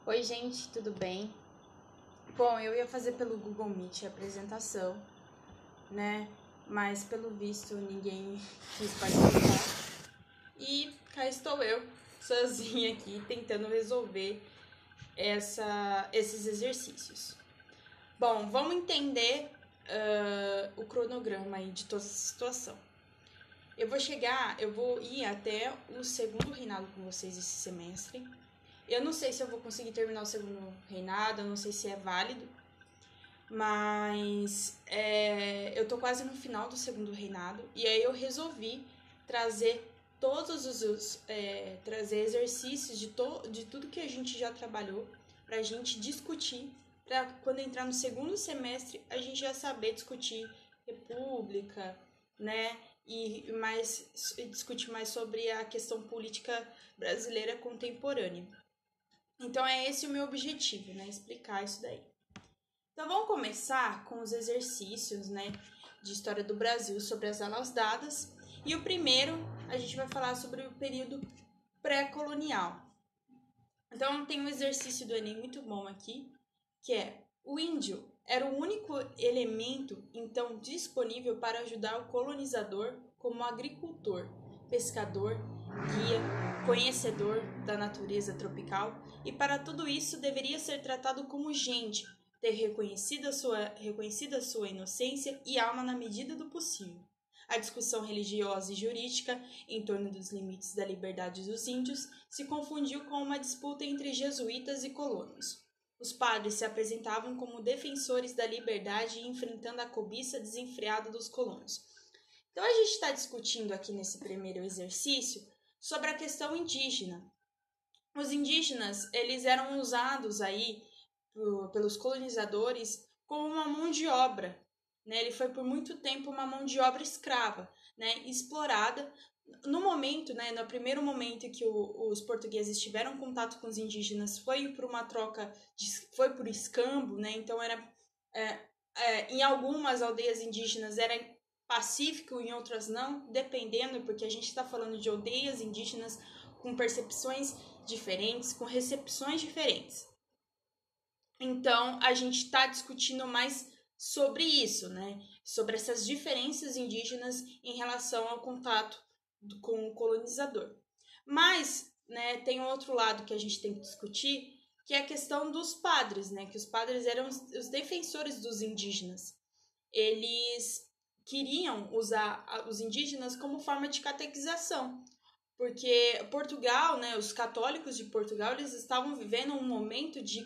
Oi, gente, tudo bem? Bom, eu ia fazer pelo Google Meet a apresentação, né? Mas pelo visto ninguém quis participar. E cá estou eu, sozinha aqui, tentando resolver esses exercícios. Bom, vamos entender o cronograma aí de toda essa situação. Eu vou ir até o segundo reinado com vocês esse semestre. Eu não sei se eu vou conseguir terminar o segundo reinado, eu não sei se é válido, mas eu tô quase no final do segundo reinado, e aí eu resolvi trazer trazer exercícios de tudo que a gente já trabalhou pra gente discutir, pra quando entrar no segundo semestre a gente já saber discutir república, né? E discutir mais sobre a questão política brasileira contemporânea. Então é esse o meu objetivo, né? Explicar isso daí. Então vamos começar com os exercícios, né, de história do Brasil sobre as aulas dadas. E o primeiro, a gente vai falar sobre o período pré-colonial. Então tem um exercício do Enem muito bom aqui, que é: o índio era o único elemento então disponível para ajudar o colonizador como agricultor, pescador, guia, conhecedor da natureza tropical, e para tudo isso deveria ser tratado como gente, ter reconhecido a sua inocência e alma na medida do possível. A discussão religiosa e jurídica em torno dos limites da liberdade dos índios se confundiu com uma disputa entre jesuítas e colonos. Os padres se apresentavam como defensores da liberdade e enfrentando a cobiça desenfreada dos colonos. Então a gente está discutindo aqui nesse primeiro exercício sobre a questão indígena. Os indígenas, eles eram usados aí pelos colonizadores como uma mão de obra, né? Ele foi por muito tempo uma mão de obra escrava, né? Explorada. No momento, né, no primeiro momento que os portugueses tiveram contato com os indígenas, foi por uma troca, foi por escambo, né? Então em algumas aldeias indígenas era pacífico, em outras não, dependendo, porque a gente está falando de aldeias indígenas com percepções diferentes, com recepções diferentes. Então, a gente está discutindo mais sobre isso, né? Sobre essas diferenças indígenas em relação ao contato com o colonizador. Mas, né, tem outro lado que a gente tem que discutir, que é a questão dos padres, né? Que os padres eram os defensores dos indígenas. Eles queriam usar os indígenas como forma de catequização, porque Portugal, né, os católicos de Portugal, eles estavam vivendo um momento de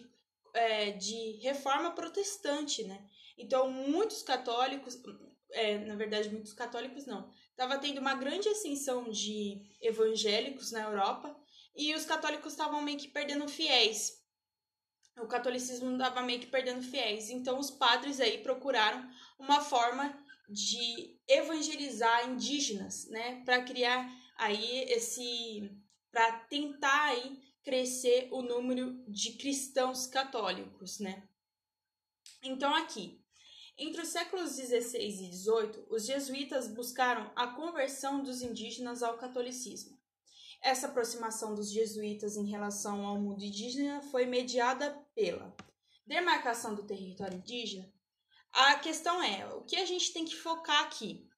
reforma protestante, né? Então, muitos católicos, na verdade, muitos católicos não, estava tendo uma grande ascensão de evangélicos na Europa e os católicos estavam meio que perdendo fiéis. O catolicismo estava meio que perdendo fiéis. Então, os padres aí procuraram uma forma de evangelizar indígenas, né? Para criar aí para tentar aí crescer o número de cristãos católicos, né? Então, aqui, entre os séculos XVI e XVIII, os jesuítas buscaram a conversão dos indígenas ao catolicismo. Essa aproximação dos jesuítas em relação ao mundo indígena foi mediada pela demarcação do território indígena. A questão é, o que a gente tem que focar aqui?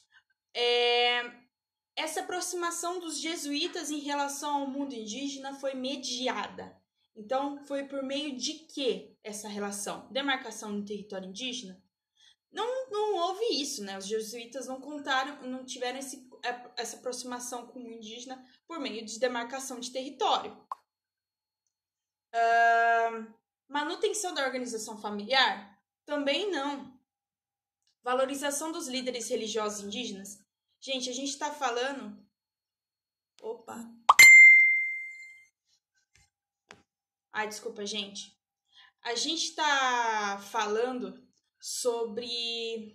Essa aproximação dos jesuítas em relação ao mundo indígena foi mediada. Então, foi por meio de que essa relação? Demarcação do território indígena? Não houve isso, né? Os jesuítas não tiveram essa aproximação com o indígena por meio de demarcação de território. Manutenção da organização familiar? Também não. Valorização dos líderes religiosos indígenas? Gente, a gente tá falando... Opa! Ai, desculpa, gente. A gente tá falando sobre...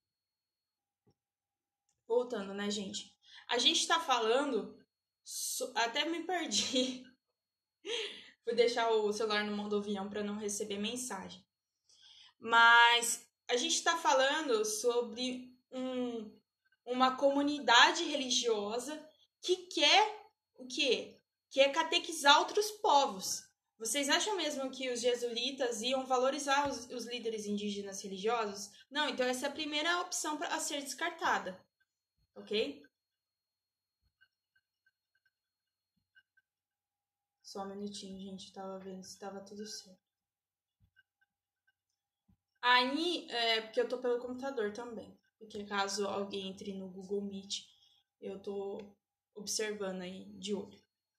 Voltando, né, gente? A gente tá falando... Até me perdi. Fui deixar o celular no modo avião para não receber mensagem. Mas a gente tá falando sobre uma comunidade religiosa que quer o quê? Quer catequizar outros povos. Vocês acham mesmo que os jesuítas iam valorizar os líderes indígenas religiosos? Não, então essa é a primeira opção a ser descartada, ok? Só um minutinho, gente, eu tava vendo se tava tudo certo. Aí, porque eu tô pelo computador também, porque caso alguém entre no Google Meet, eu tô observando aí de olho.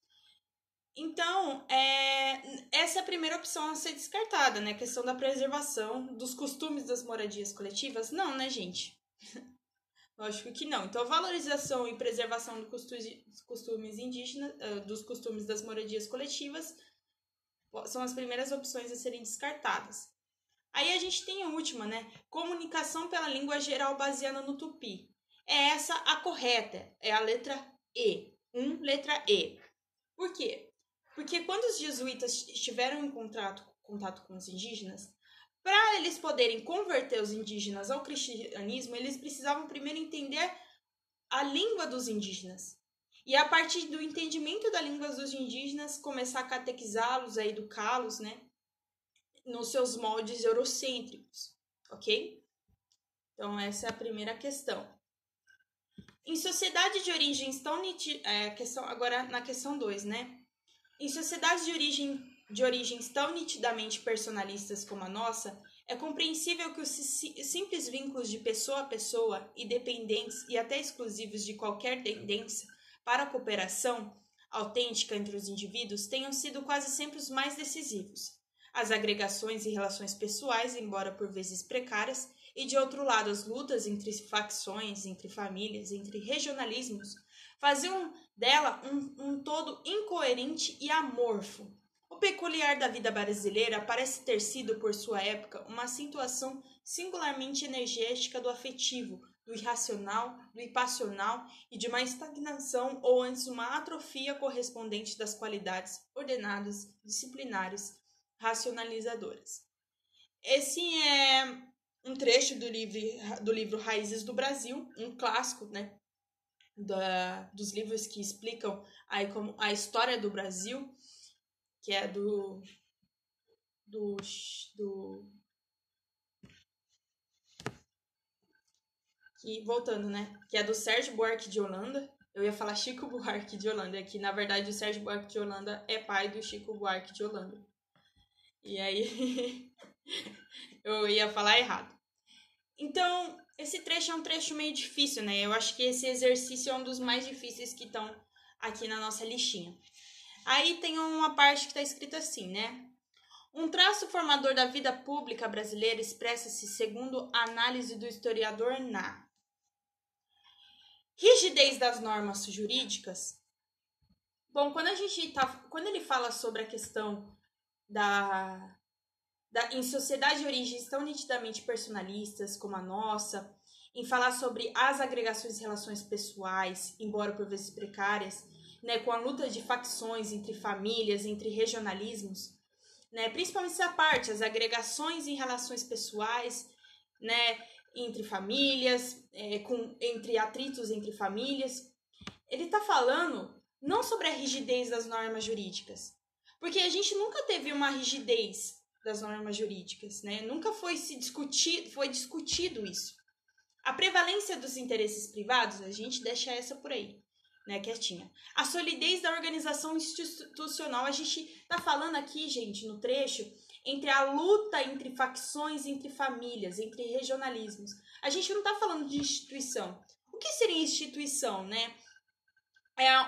Então, essa é a primeira opção a ser descartada, né? A questão da preservação dos costumes das moradias coletivas. Não, né, gente? Lógico que não. Então, a valorização e preservação dos costumes indígenas, dos costumes das moradias coletivas, são as primeiras opções a serem descartadas. Aí a gente tem a última, né? Comunicação pela língua geral baseada no tupi. É essa a correta, é a letra E. Letra E. Por quê? Porque quando os jesuítas estiveram em contato com os indígenas, para eles poderem converter os indígenas ao cristianismo, eles precisavam primeiro entender a língua dos indígenas. E a partir do entendimento da língua dos indígenas, começar a catequizá-los, a educá-los, né? Nos seus moldes eurocêntricos, ok? Então, essa é a primeira questão. Em sociedade de origens tão agora na questão 2, né? Em sociedades de origens tão nitidamente personalistas como a nossa, é compreensível que os simples vínculos de pessoa a pessoa, independentes e até exclusivos de qualquer tendência para a cooperação autêntica entre os indivíduos, tenham sido quase sempre os mais decisivos. As agregações e relações pessoais, embora por vezes precárias, e de outro lado as lutas entre facções, entre famílias, entre regionalismos, faziam dela um todo incoerente e amorfo. O peculiar da vida brasileira parece ter sido, por sua época, uma acentuação singularmente energética do afetivo, do irracional, do impassional e de uma estagnação ou antes uma atrofia correspondente das qualidades ordenadas, disciplinares, racionalizadoras. Esse é um trecho do livro Raízes do Brasil, um clássico, né, dos livros que explicam aí como a história do Brasil, que é que, voltando, né, que é do Sérgio Buarque de Holanda. Eu ia falar Chico Buarque de Holanda, que na verdade o Sérgio Buarque de Holanda é pai do Chico Buarque de Holanda. E aí eu ia falar errado. Então, esse trecho é um trecho meio difícil, né? Eu acho que esse exercício é um dos mais difíceis que estão aqui na nossa listinha. Aí tem uma parte que está escrita assim, né? Um traço formador da vida pública brasileira expressa-se segundo a análise do historiador na rigidez das normas jurídicas. Bom, quando ele fala sobre a questão em sociedade de origens tão nitidamente personalistas como a nossa, em falar sobre as agregações e relações pessoais, embora por vezes precárias, né, com a luta de facções entre famílias, entre regionalismos, né, principalmente essa parte, as agregações em relações pessoais, né, entre famílias, entre atritos entre famílias. Ele está falando não sobre a rigidez das normas jurídicas, porque a gente nunca teve uma rigidez das normas jurídicas, né? Nunca foi discutido isso. A prevalência dos interesses privados, a gente deixa essa por aí, né, quietinha. A solidez da organização institucional, a gente tá falando aqui, gente, no trecho, entre a luta entre facções, entre famílias, entre regionalismos. A gente não tá falando de instituição. O que seria instituição, né? É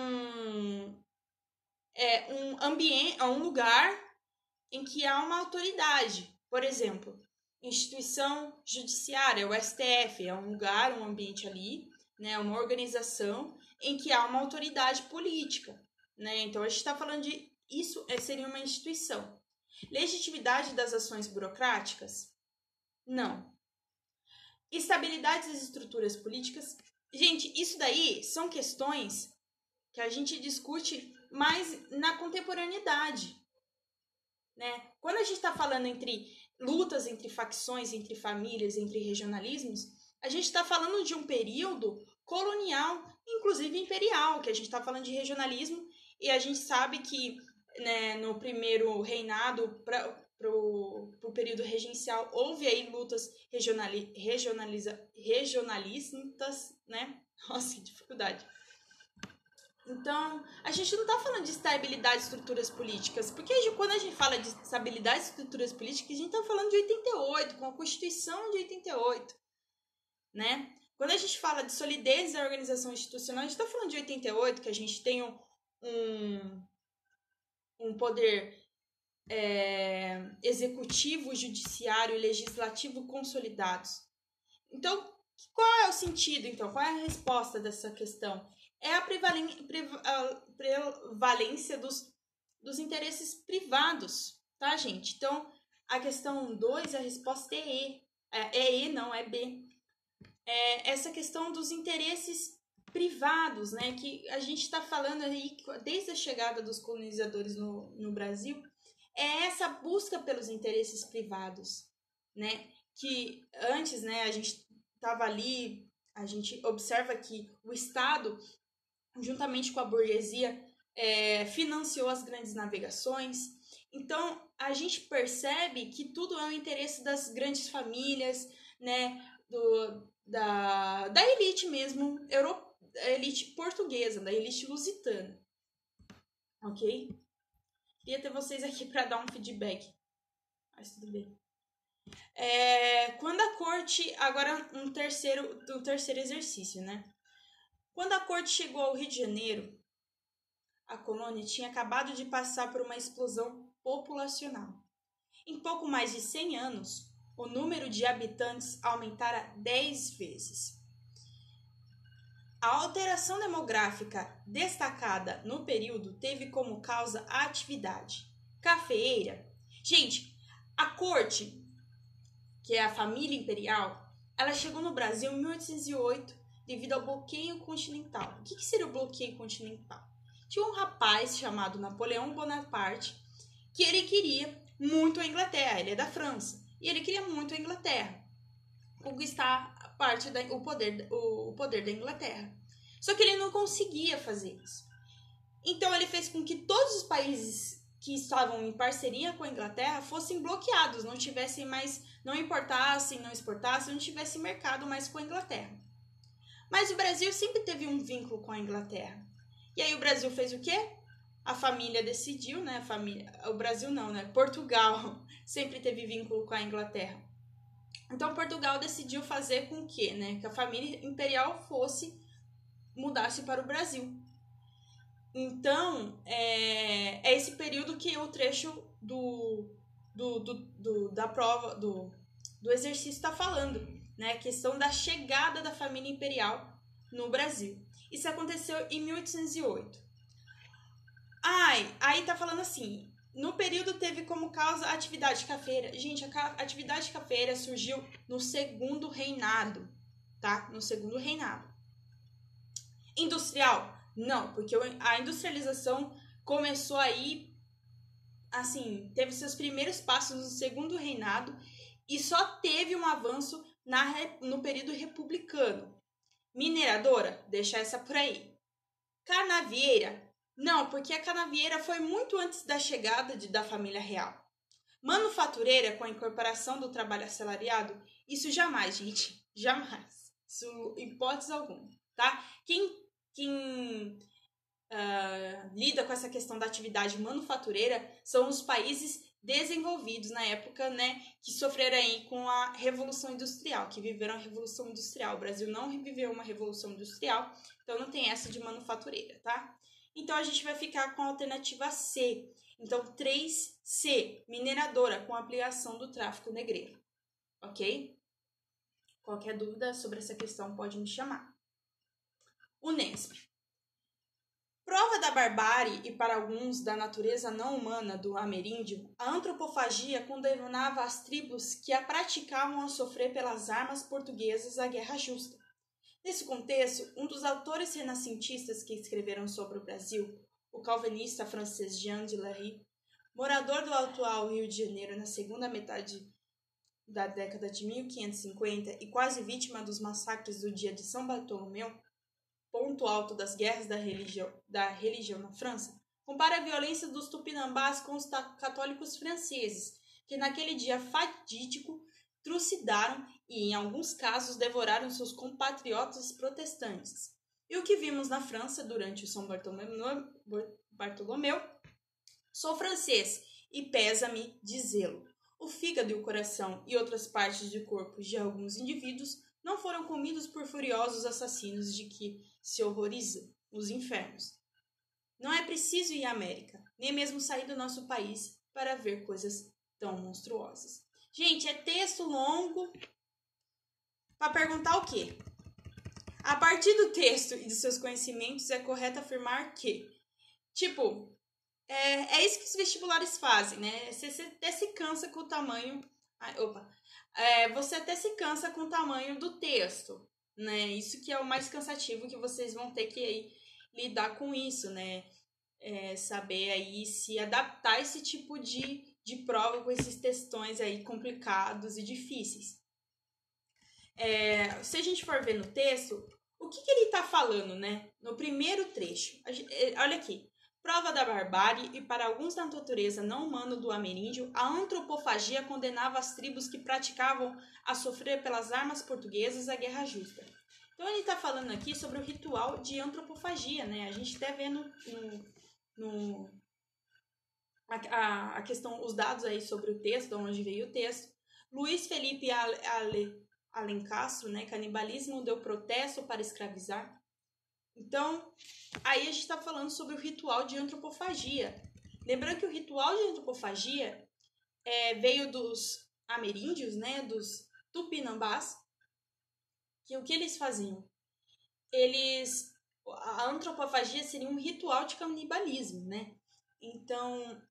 um ambiente, é um lugar em que há uma autoridade. Por exemplo, instituição judiciária, o STF, é um lugar, um ambiente ali, né, uma organização em que há uma autoridade política, né? Então a gente está falando de isso seria uma instituição. Legitimidade das ações burocráticas? Não. Estabilidade das estruturas políticas? Gente, isso daí são questões que a gente discute mais na contemporaneidade, né? Quando a gente está falando entre lutas entre facções, entre famílias, entre regionalismos, a gente está falando de um período colonial, inclusive imperial, que a gente está falando de regionalismo, e a gente sabe que né, no primeiro reinado pro período regencial, houve aí lutas regionalistas, né? Nossa, que dificuldade. Então, a gente não está falando de estabilidade de estruturas políticas, porque quando a gente fala de estabilidade de estruturas políticas, a gente está falando de 88, com a Constituição de 88, né? Quando a gente fala de solidez da organização institucional, a gente está falando de 88, que a gente tem um poder executivo, judiciário e legislativo consolidados. Então, qual é o sentido, então? Qual é a resposta dessa questão? É a prevalência dos interesses privados, tá, gente? Então, a questão 2, a resposta é E. É E, não, é B. É essa questão dos interesses privados, né? Que a gente está falando aí desde a chegada dos colonizadores no Brasil, é essa busca pelos interesses privados, né? Que antes, né, a gente estava ali, a gente observa que o Estado, juntamente com a burguesia, financiou as grandes navegações. Então, a gente percebe que tudo é o interesse das grandes famílias, né, da elite mesmo, da elite portuguesa, da elite lusitana. Ok? Queria ter vocês aqui para dar um feedback. Mas tudo bem. Quando a corte... Agora, um terceiro exercício, né? Quando a corte chegou ao Rio de Janeiro, a colônia tinha acabado de passar por uma explosão populacional. Em pouco mais de 100 anos, o número de habitantes aumentara 10 vezes. A alteração demográfica destacada no período teve como causa a atividade cafeeira. Gente, a corte, que é a família imperial, ela chegou no Brasil em 1808 devido ao bloqueio continental. O que seria o bloqueio continental? Tinha um rapaz chamado Napoleão Bonaparte que ele queria muito a Inglaterra, ele é da França, e ele queria muito a Inglaterra, conquistar o poder da Inglaterra. Só que ele não conseguia fazer isso. Então ele fez com que todos os países que estavam em parceria com a Inglaterra fossem bloqueados, não tivessem mais, não importassem, não exportassem, não tivesse mercado mais com a Inglaterra. Mas o Brasil sempre teve um vínculo com a Inglaterra. E aí o Brasil fez o quê? A família decidiu, né? O Brasil não, né? Portugal sempre teve vínculo com a Inglaterra. Então Portugal decidiu fazer com que, né, que a família imperial mudasse para o Brasil. Então, é esse período que o trecho da prova, do exercício está falando, né? A questão da chegada da família imperial no Brasil. Isso aconteceu em 1808. Aí tá falando assim, no período teve como causa a atividade cafeira. Gente, a atividade cafeira surgiu no segundo reinado, tá? No segundo reinado. Industrial? Não, porque a industrialização começou aí, assim, teve seus primeiros passos no segundo reinado e só teve um avanço no período republicano. Mineradora? Deixa essa por aí. Canavieira? Não, porque a canavieira foi muito antes da chegada da família real. Manufatureira, com a incorporação do trabalho assalariado? Isso jamais, gente. Jamais. Isso, hipótese alguma, tá? Quem lida com essa questão da atividade manufatureira são os países desenvolvidos na época, né, que sofreram aí com a Revolução Industrial, que viveram a Revolução Industrial. O Brasil não viveu uma Revolução Industrial, então não tem essa de manufatureira, tá? Então a gente vai ficar com a alternativa C. Então 3C, mineradora, com ampliação do tráfico negreiro, ok? Qualquer dúvida sobre essa questão pode me chamar. Unesp. Prova da barbárie e, para alguns, da natureza não humana do ameríndio, a antropofagia condenava as tribos que a praticavam a sofrer pelas armas portuguesas a guerra justa. Nesse contexto, um dos autores renascentistas que escreveram sobre o Brasil, o calvinista francês Jean de Larry, morador do atual Rio de Janeiro na segunda metade da década de 1550 e quase vítima dos massacres do dia de São Bartolomeu, ponto alto das guerras da religião na França, compara a violência dos tupinambás com os católicos franceses, que naquele dia fatídico trucidaram e, em alguns casos, devoraram seus compatriotas protestantes. E o que vimos na França durante o São Bartolomeu, sou francês e pesa-me dizê-lo. O fígado e o coração e outras partes do corpo de alguns indivíduos não foram comidos por furiosos assassinos de que se horrorizam os infernos. Não é preciso ir à América, nem mesmo sair do nosso país para ver coisas tão monstruosas. Gente, é texto longo para perguntar o quê? A partir do texto e de seus conhecimentos, é correto afirmar que, é isso que os vestibulares fazem, né? Você até se cansa com o tamanho... você até se cansa com o tamanho do texto, né? Isso que é o mais cansativo, que vocês vão ter que aí lidar com isso, né? Saber aí se adaptar a esse tipo de prova com esses textões aí complicados e difíceis. Se a gente for ver no texto, o que ele está falando, né? No primeiro trecho, olha aqui. Prova da barbárie e para alguns da natureza não humana do ameríndio, a antropofagia condenava as tribos que praticavam a sofrer pelas armas portuguesas a guerra justa. Então ele está falando aqui sobre o ritual de antropofagia, né? A gente até vê a questão, os dados aí sobre o texto, de onde veio o texto. Luiz Felipe Alencastro, né? Canibalismo deu protesto para escravizar. Então, aí a gente está falando sobre o ritual de antropofagia. Lembrando que o ritual de antropofagia veio dos ameríndios, né? Dos tupinambás. Que o que eles faziam? A antropofagia seria um ritual de canibalismo, né? Então,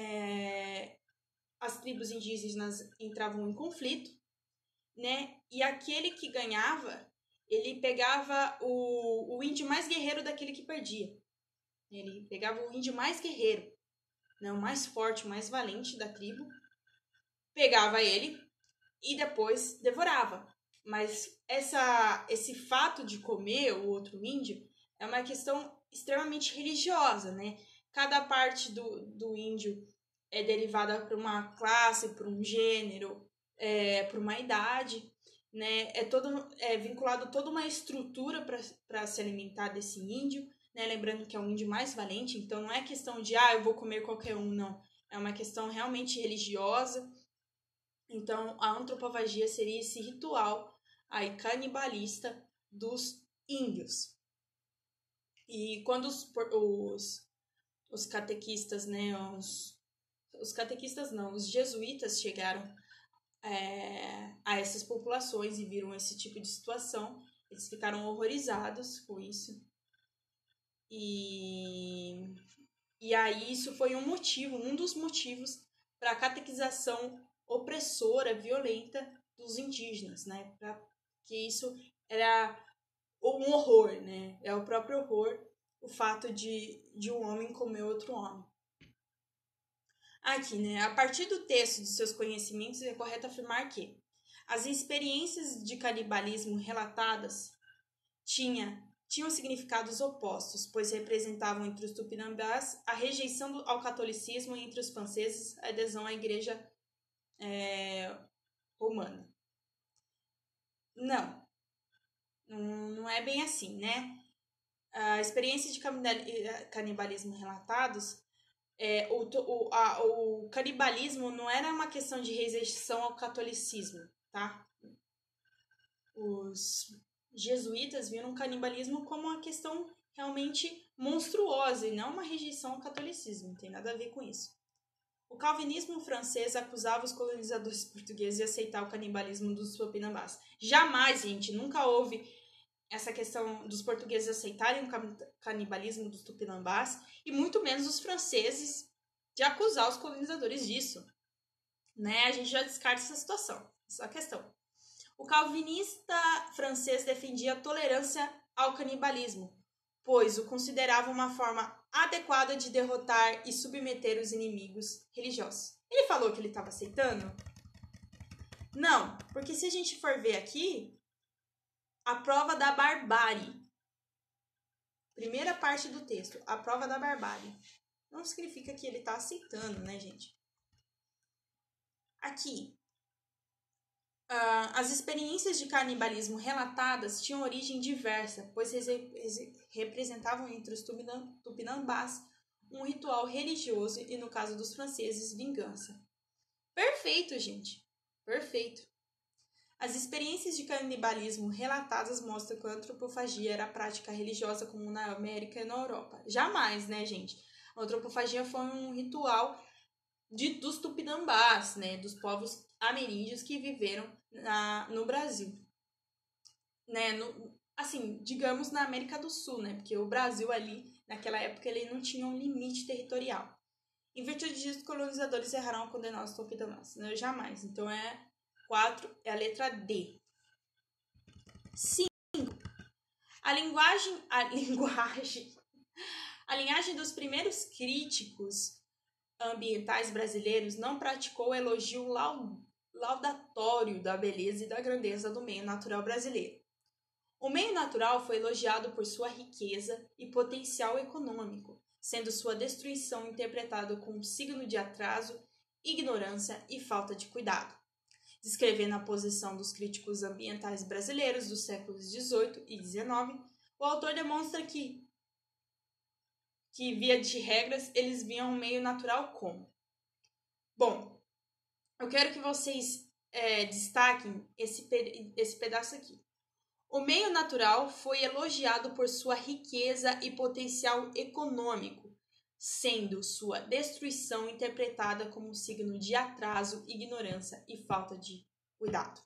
as tribos indígenas entravam em conflito, né? E aquele que ganhava, ele pegava o índio mais guerreiro daquele que perdia. Ele pegava o índio mais guerreiro, né? O mais forte, o mais valente da tribo, pegava ele e depois devorava. Mas esse fato de comer o outro índio é uma questão extremamente religiosa, né? Cada parte do índio é derivada por uma classe, por um gênero, por uma idade, né? É vinculado toda uma estrutura para se alimentar desse índio, né? Lembrando que é um índio mais valente, então não é questão de eu vou comer qualquer um, não. É uma questão realmente religiosa. Então, a antropofagia seria esse ritual aí canibalista dos índios. E quando os catequistas, né, os catequistas não, os jesuítas chegaram a essas populações e viram esse tipo de situação, eles ficaram horrorizados com isso. E aí isso foi um dos motivos para a catequização opressora, violenta dos indígenas, né? Que isso era um horror, né? É o próprio horror, o fato de um homem comer outro homem. Aqui, né? A partir do texto de seus conhecimentos, é correto afirmar que as experiências de canibalismo relatadas tinham significados opostos, pois representavam entre os tupinambás a rejeição ao catolicismo e entre os franceses a adesão à igreja romana. Não é bem assim, né? A experiência de canibalismo relatados, o canibalismo não era uma questão de rejeição ao catolicismo, tá? Os jesuítas viram o canibalismo como uma questão realmente monstruosa e não uma rejeição ao catolicismo, não tem nada a ver com isso. O calvinismo francês acusava os colonizadores portugueses de aceitar o canibalismo dos tupinambás. Jamais, gente, nunca houve essa questão dos portugueses aceitarem o canibalismo dos tupinambás e muito menos os franceses de acusar os colonizadores disso, né? A gente já descarta essa situação, essa questão. O calvinista francês defendia a tolerância ao canibalismo, pois o considerava uma forma adequada de derrotar e submeter os inimigos religiosos. Ele falou que ele estava aceitando? Não, porque se a gente for ver aqui, a prova da barbárie. Primeira parte do texto, a prova da barbárie. não significa que ele está aceitando, né, gente? Aqui, as experiências de canibalismo relatadas tinham origem diversa, pois representavam entre os tupinambás um ritual religioso e, no caso dos franceses, vingança. Perfeito, gente. Perfeito. As experiências de canibalismo relatadas mostram que a antropofagia era prática religiosa comum na América e na Europa. Jamais, né, gente? A antropofagia foi um ritual dos tupinambás, né, dos povos ameríndios que viveram no Brasil. Né, assim, digamos na América do Sul, né, porque o Brasil ali, naquela época, ele não tinha um limite territorial. Em virtude disso, os colonizadores erraram ao condenar os tupinambás. Não, jamais. Então, 4 é a letra D. 5. A linhagem dos primeiros críticos ambientais brasileiros não praticou o elogio laudatório da beleza e da grandeza do meio natural brasileiro. O meio natural foi elogiado por sua riqueza e potencial econômico, sendo sua destruição interpretada como signo de atraso, ignorância e falta de cuidado. Descrevendo a posição dos críticos ambientais brasileiros dos séculos XVIII e XIX, o autor demonstra que via de regras, eles viam o meio natural como. Bom, eu quero que vocês destaquem esse pedaço aqui. O meio natural foi elogiado por sua riqueza e potencial econômico, sendo sua destruição interpretada como signo de atraso, ignorância e falta de cuidado.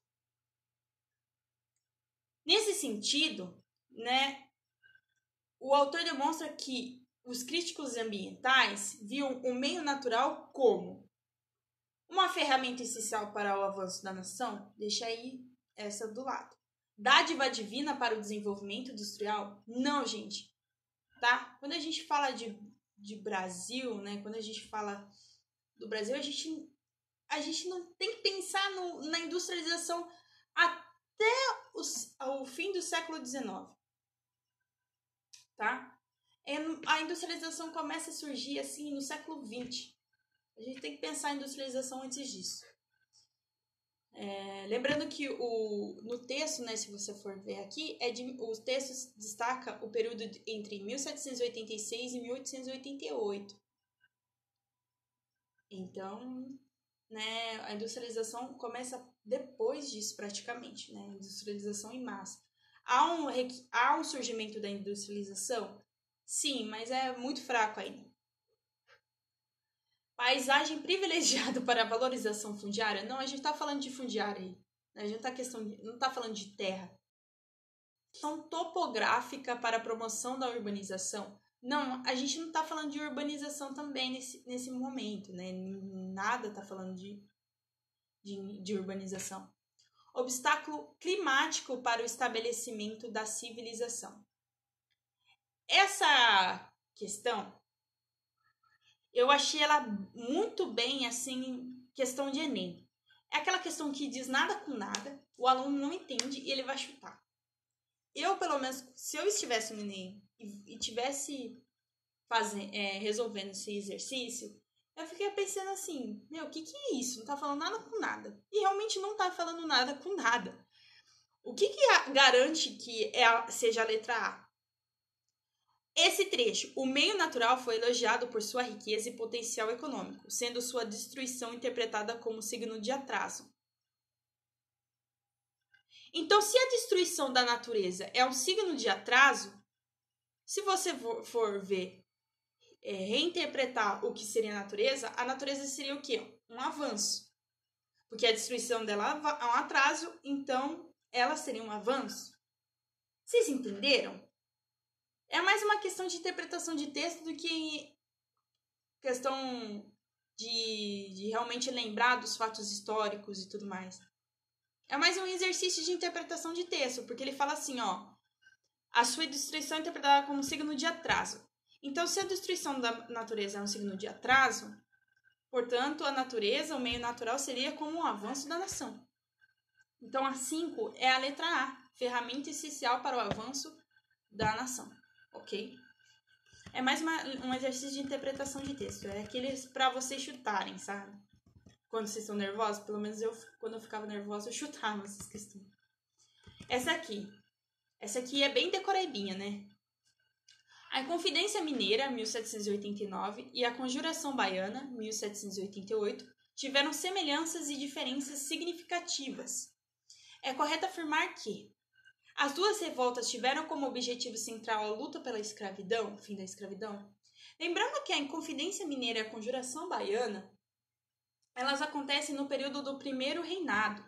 Nesse sentido, né, o autor demonstra que os críticos ambientais viam o meio natural como uma ferramenta essencial para o avanço da nação. Deixa aí essa do lado. Dádiva divina para o desenvolvimento industrial? Não, gente. Tá? Quando a gente fala de Brasil, né? Quando a gente fala do Brasil, a gente não tem que pensar na industrialização até o fim do século XIX. Tá? A industrialização começa a surgir assim no século XX. A gente tem que pensar a industrialização antes disso. Lembrando que no texto, né, se você for ver aqui, o texto destaca o período entre 1786 e 1888. Então, né, a industrialização começa depois disso praticamente, né, industrialização em massa. Há um surgimento da industrialização? Sim, mas é muito fraco ainda. Paisagem privilegiada para a valorização fundiária? Não, a gente está falando de fundiária aí. A gente não está falando de terra. Questão topográfica para a promoção da urbanização? Não, a gente não está falando de urbanização também nesse momento, né? Nada está falando de urbanização. Obstáculo climático para o estabelecimento da civilização. Essa questão, eu achei ela muito bem, assim, questão de Enem. É aquela questão que diz nada com nada, o aluno não entende e ele vai chutar. Eu, pelo menos, se eu estivesse no Enem e tivesse resolvendo esse exercício, eu fiquei pensando assim, o que é isso? Não tá falando nada com nada. E realmente não tá falando nada com nada. O que garante que seja a letra A? Esse trecho, o meio natural foi elogiado por sua riqueza e potencial econômico, sendo sua destruição interpretada como signo de atraso. Então, se a destruição da natureza é um signo de atraso, se você for ver, reinterpretar o que seria a natureza seria o quê? Um avanço. Porque a destruição dela é um atraso, então ela seria um avanço. Vocês entenderam? É mais uma questão de interpretação de texto do que questão de realmente lembrar dos fatos históricos e tudo mais. É mais um exercício de interpretação de texto, porque ele fala assim, a sua destruição é interpretada como signo de atraso. Então, se a destruição da natureza é um signo de atraso, portanto, a natureza, o meio natural, seria como um avanço da nação. Então, a 5 é a letra A, ferramenta essencial para o avanço da nação. Ok? É mais um exercício de interpretação de texto. É aqueles pra vocês chutarem, sabe? Quando vocês estão nervosos. Pelo menos quando eu ficava nervosa, eu chutava essas questões. Essa aqui é bem decorebinha, né? A Inconfidência Mineira, 1789, e a Conjuração Baiana, 1788, tiveram semelhanças e diferenças significativas. É correto afirmar que as duas revoltas tiveram como objetivo central a luta pela escravidão, fim da escravidão. Lembrando que a Inconfidência Mineira e a Conjuração Baiana, elas acontecem no período do Primeiro Reinado.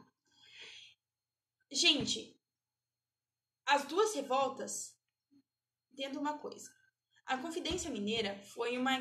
Gente, as duas revoltas, entenda uma coisa. A Inconfidência Mineira foi uma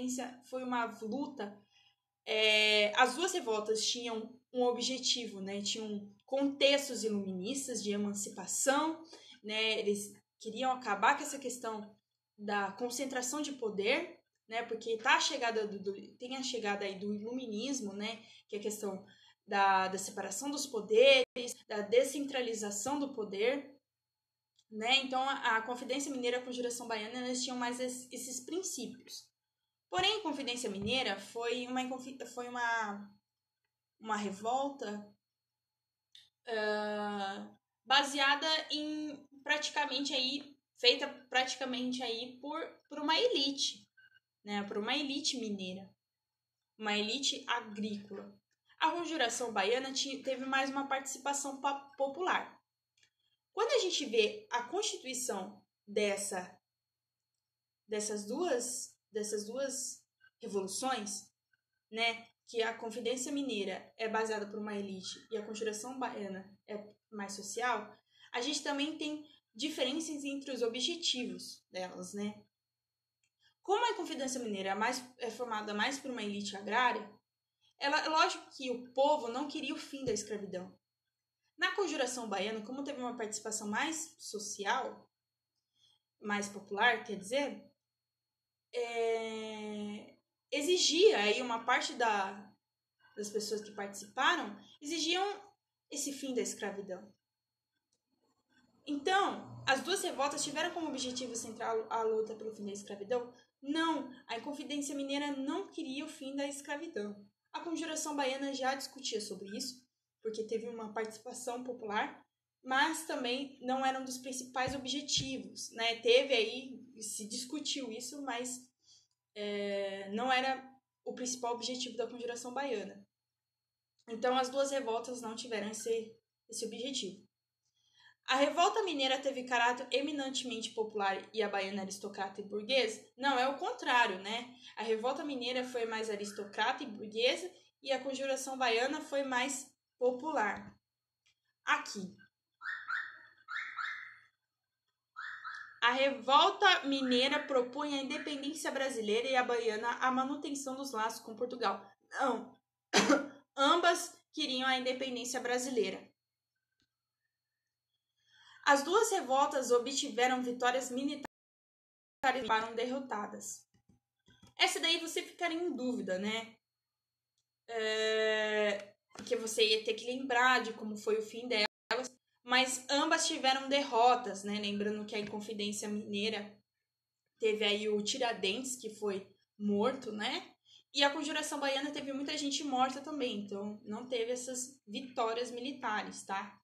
luta. As duas revoltas tinham um objetivo, né? Tinham contextos iluministas de emancipação, né? Eles queriam acabar com essa questão da concentração de poder, né? Porque tem a chegada aí do iluminismo, né? Que é a questão da separação dos poderes, da descentralização do poder, né? Então a Confidência Mineira e a Conjuração Baiana, elas tinham mais esses princípios. Porém, a Confidência Mineira foi uma revolta baseada em feita praticamente aí por uma elite, né? Por uma elite mineira, uma elite agrícola. A Conjuração Baiana teve mais uma participação popular. Quando a gente vê a constituição dessas duas revoluções, né, que a Confidência Mineira é baseada por uma elite e a Conjuração Baiana é mais social, a gente também tem diferenças entre os objetivos delas, né? Como a Confidência Mineira é formada mais por uma elite agrária, lógico que o povo não queria o fim da escravidão. Na Conjuração Baiana, como teve uma participação mais social, mais popular, quer dizer, exigia aí uma parte das pessoas que participaram, exigiam esse fim da escravidão. Então, as duas revoltas tiveram como objetivo central a luta pelo fim da escravidão? Não, a Inconfidência Mineira não queria o fim da escravidão. A Conjuração Baiana já discutia sobre isso, porque teve uma participação popular, mas também não era um dos principais objetivos, né? Se discutiu isso, mas não era o principal objetivo da Conjuração Baiana. Então, as duas revoltas não tiveram esse objetivo. A revolta mineira teve caráter eminentemente popular e a baiana aristocrata e burguesa? Não, é o contrário, né? A revolta mineira foi mais aristocrata e burguesa e a Conjuração Baiana foi mais popular. Aqui. A revolta mineira propunha a independência brasileira e a baiana a manutenção dos laços com Portugal. Não. Ambas queriam a independência brasileira. As duas revoltas obtiveram vitórias militares e foram derrotadas. Essa daí você ficaria em dúvida, né? Porque você ia ter que lembrar de como foi o fim delas. Mas ambas tiveram derrotas, né? Lembrando que a Inconfidência Mineira teve aí o Tiradentes, que foi morto, né? E a Conjuração Baiana teve muita gente morta também. Então, não teve essas vitórias militares, tá?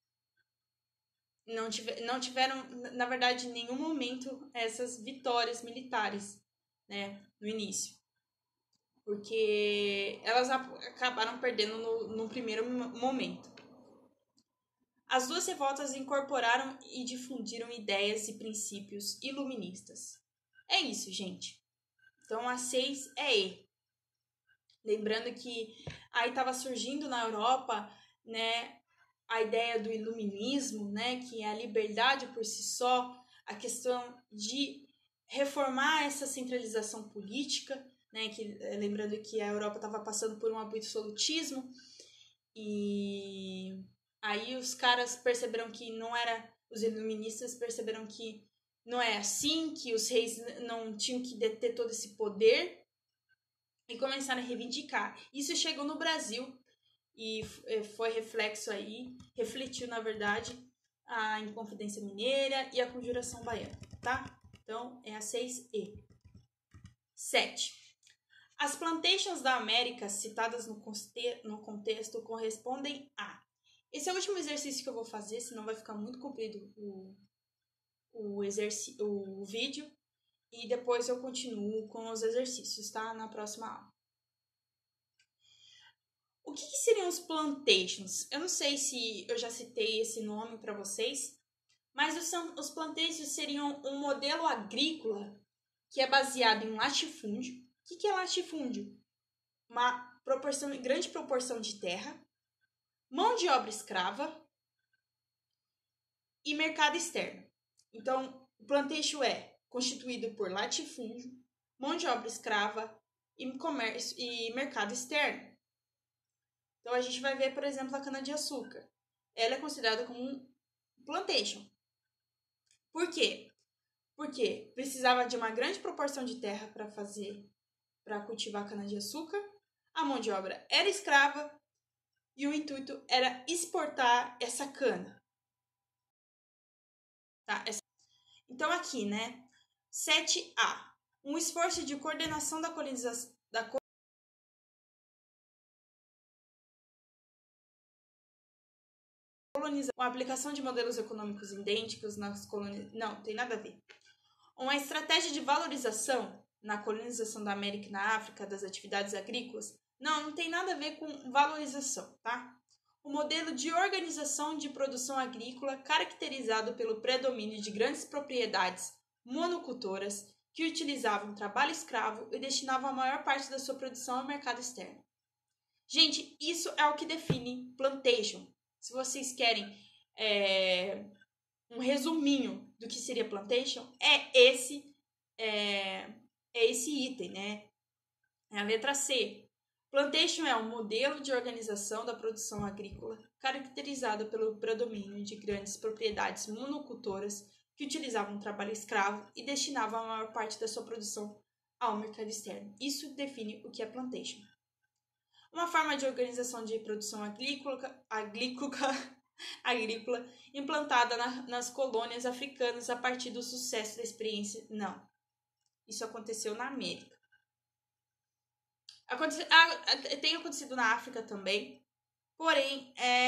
Não tiveram, na verdade, em nenhum momento essas vitórias militares, né, no início. Porque elas acabaram perdendo no primeiro momento. As duas revoltas incorporaram e difundiram ideias e princípios iluministas. É isso, gente. Então, a 6 é E. Lembrando que aí estava surgindo na Europa, né, a ideia do iluminismo, né, que é a liberdade por si só, a questão de reformar essa centralização política, né, lembrando que a Europa estava passando por um absolutismo, e aí os caras perceberam que não era, os iluministas perceberam que não é assim, que os reis não tinham que deter todo esse poder, e começaram a reivindicar. Isso chegou no Brasil, e foi refletiu, na verdade, a Inconfidência Mineira e a Conjuração Baiana, tá? Então, é a 6E. 7. As plantations da América citadas no contexto correspondem a... Esse é o último exercício que eu vou fazer, senão vai ficar muito comprido o vídeo. E depois eu continuo com os exercícios, tá? Na próxima aula. O que seriam os plantations? Eu não sei se eu já citei esse nome para vocês, mas os plantations seriam um modelo agrícola que é baseado em latifúndio. O que é latifúndio? Uma grande proporção de terra, mão de obra escrava e mercado externo. Então, o plantation é constituído por latifúndio, mão de obra escrava e comércio e mercado externo. Então, a gente vai ver, por exemplo, a cana-de-açúcar. Ela é considerada como um plantation. Por quê? Porque precisava de uma grande proporção de terra para cultivar cana-de-açúcar, a mão de obra era escrava e o intuito era exportar essa cana. Tá? Então, aqui, né? 7A. Um esforço de coordenação da colonização. Com a aplicação de modelos econômicos idênticos nas colônias. Não, tem nada a ver. Uma estratégia de valorização na colonização da América e na África das atividades agrícolas. Não tem nada a ver com valorização, tá? O modelo de organização de produção agrícola caracterizado pelo predomínio de grandes propriedades monocultoras que utilizavam trabalho escravo e destinavam a maior parte da sua produção ao mercado externo. Gente, isso é o que define plantation. Se vocês querem um resuminho do que seria plantation, é esse item, né? É a letra C. Plantation é um modelo de organização da produção agrícola caracterizado pelo predomínio de grandes propriedades monocultoras que utilizavam trabalho escravo e destinavam a maior parte da sua produção ao mercado externo. Isso define o que é plantation. Uma forma de organização de produção agrícola implantada nas colônias africanas a partir do sucesso da experiência. Não. Isso aconteceu na América. Tem acontecido na África também. Porém,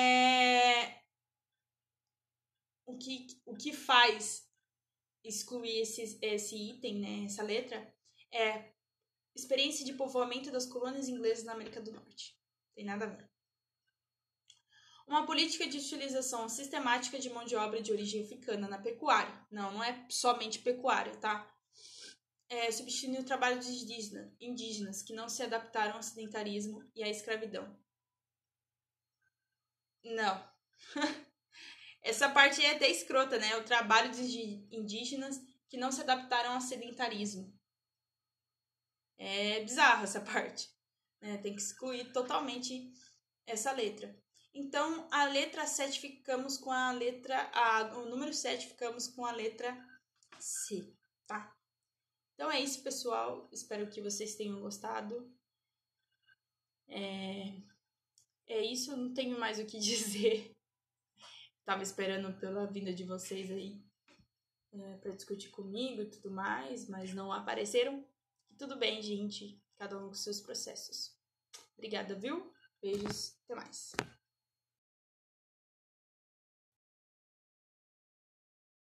o que faz excluir esse item, né, essa letra, é experiência de povoamento das colônias inglesas na América do Norte. Tem nada a ver. Uma política de utilização sistemática de mão de obra de origem africana na pecuária. Não é somente pecuária, tá? Substituindo o trabalho de indígenas que não se adaptaram ao sedentarismo e à escravidão. Não. Essa parte é até escrota, né? O trabalho de indígenas que não se adaptaram ao sedentarismo. É bizarro essa parte. Né? Tem que excluir totalmente essa letra. Então, a letra 7 ficamos com a letra... o número 7 ficamos com a letra C, tá? Então é isso, pessoal. Espero que vocês tenham gostado. É isso, não tenho mais o que dizer. Tava esperando pela vinda de vocês aí para discutir comigo e tudo mais, mas não apareceram. Tudo bem, gente. Cada um com seus processos. Obrigada, viu? Beijos. Até mais.